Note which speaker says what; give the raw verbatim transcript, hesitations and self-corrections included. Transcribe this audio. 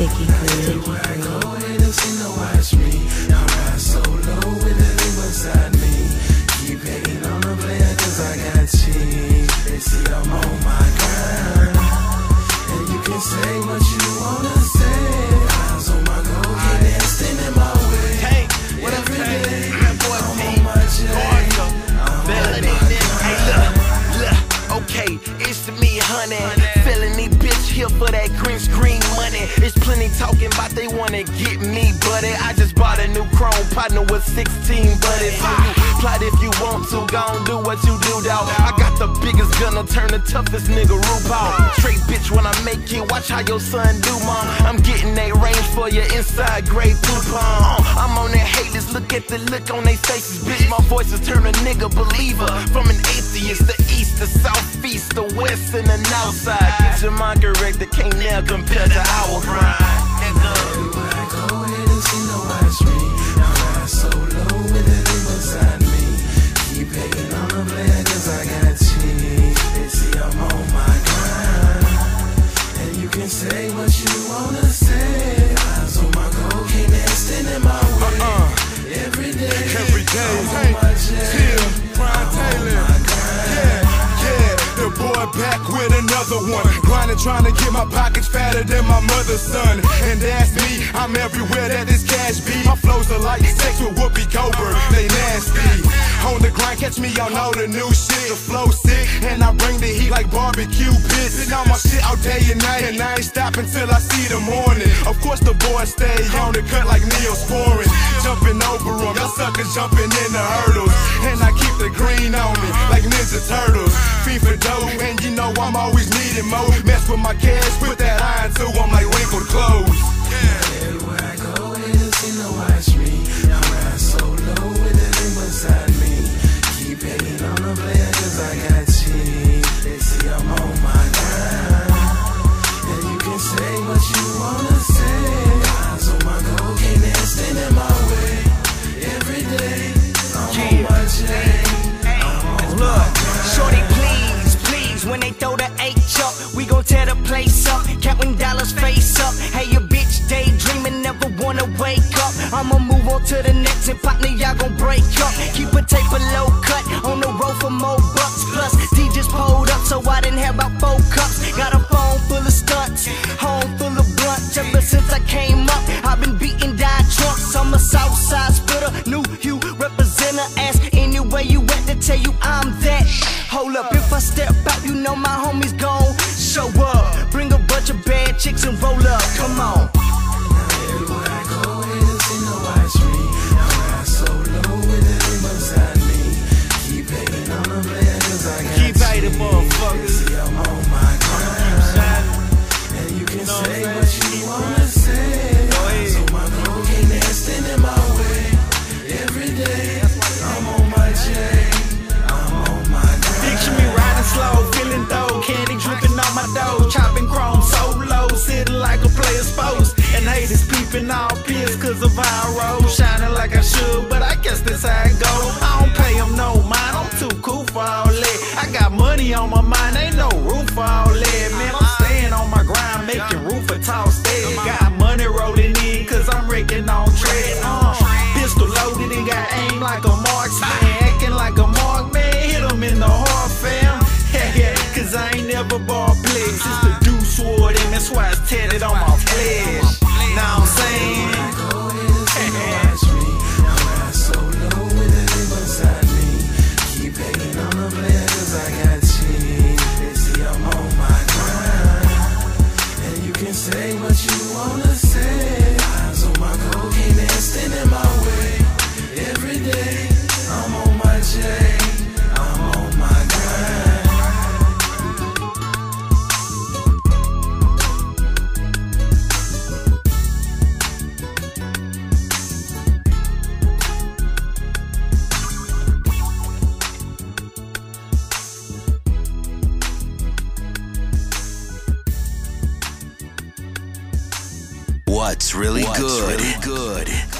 Speaker 1: Sticky Groove. Sticky Groove.
Speaker 2: Watch me, I ride solo with the thing beside me. Keep hating on the player cause I got cheese. They see I'm on my grind, and you can say what you wanna say. Eyes on my goal, keep dancing in my way.
Speaker 3: Hey, what up,
Speaker 2: every day,
Speaker 3: that boy
Speaker 2: I'm
Speaker 3: P.
Speaker 2: on my chain.
Speaker 3: Feeling it, hey, look, look, okay, it's me, honey. Feeling these bitch here for that green screen money. It's plenty talking about they wanna get me, buddy. I just bought a new chrome partner with sixteen buddies. So you plot if you want to, gon' do what you do, dawg. I got the biggest gun'll turn the toughest nigga RuPaul. Straight bitch when I make it, watch how your son do, mom. I'm getting that range for your inside grade coupon. Uh, I'm on that haters, look at the look on they faces, bitch. My voice is turn a nigga believer. From an atheist, the east, the southeast, the west, and the north side. Get your mind correct, that can't now compare to our grind.
Speaker 2: Everywhere I go, haters seem to watch me. I ride solo with the thing beside me. Keep hating on the player cause I got cheese. They see I'm on my grind, and you can say what you wanna say. Eyes on my goal, keep dancing in my way. uh-uh. Every day,
Speaker 4: every day,
Speaker 2: I'm
Speaker 4: hey,
Speaker 2: on my chain.
Speaker 4: Brian Taylor, yeah, yeah, the boy back with another one. Grinding, trying to get my pockets fatter than my mother's son. And that's me, I'm everywhere that this cash be. My flows are like sex with Whoopi Goldberg, they nasty. On the grind, catch me on all the new shit. The flow sick, and I bring the heat like barbecue pits. And all my shit out day and night, and I ain't stopping till I see the morning. Of course the boys stay on the cut like Neosporin. Jumping over them, y'all suckers jumping in the hurdles. And I keep the green on me like Ninja Turtles. Feed for dough, and you know I'm always needing more. Mess with my cash, put that iron to them like wrinkled clothes.
Speaker 2: Everywhere I go, haters seem to watch me. I ride solo with the thing beside me. Keep hating on the player cause I got cheese. They see I'm on my grind, and you can say what you wanna say. Eyes on my goal, can't dancing in my way. Every day, I'm on my chain. I'm on my grind.
Speaker 5: Shorty, please, please, when they throw the H up, we gon' tear the place up, counting dollars face up. Hey, your bitch daydreaming, never wanna wake up. I'ma move on to the next, and partner, y'all gon' break up. Keep a tape a low cut, on the road for more bucks. Plus, D just pulled up, so I didn't have about four cups. Got a phone full of stunts, home full of blunts. Ever since I came up, I've been beating down trunks. I'm a Southside spitter, new hue representer. Ask anywhere you at to tell you I'm that. Hold up, if I step out, you know my homies gon' show up. Bring a bunch of bad chicks and roll up, come on.
Speaker 2: Everywhere I go, haters seem to watch me. I ride solo with the thing beside me. Keep hating on the player cause I got
Speaker 3: Keep hating,
Speaker 2: cheese.
Speaker 3: motherfuckers.
Speaker 2: See I'm on my grind, and you can
Speaker 3: know
Speaker 2: say
Speaker 3: what I'm
Speaker 2: what
Speaker 3: saying?
Speaker 2: you wanna say.
Speaker 3: Go ahead.
Speaker 2: So my goal keep dancing in my way. Every day, I'm on my chain. I'm on my grind.
Speaker 3: Picture me riding slow, feeling dough, candy dripping on my dough, chopping chrome so low, sitting like a player's post. And haters peeping all pissed cause of how I roll, shining like I should, but I guess that's how it go. I don't pay them no mind, I'm too cool for all that. I got money on my mind, ain't no roof for all that. Man, I'm staying on my grind, making roof for tall steady. Got money rolling in cause I'm wrecking on tread. Uh, pistol loaded and got aim like a marksman, acting like a mark man, hit him in the heart, fam. Yeah, cause I ain't never bought bliss. It's the deuce sword and that's why it's tatted on my flesh. Now I'm saying,
Speaker 2: I go, haters seem to watch me. I ride solo with the thing beside me. Keep hating on the player cause I got cheese. They see I'm on my grind, and you can say what you wanna say. Eyes on my goal, keep dancing in my way. Every day, I'm on my chain. I'm on my grind.
Speaker 6: What's really
Speaker 7: What's
Speaker 6: good?
Speaker 7: really good?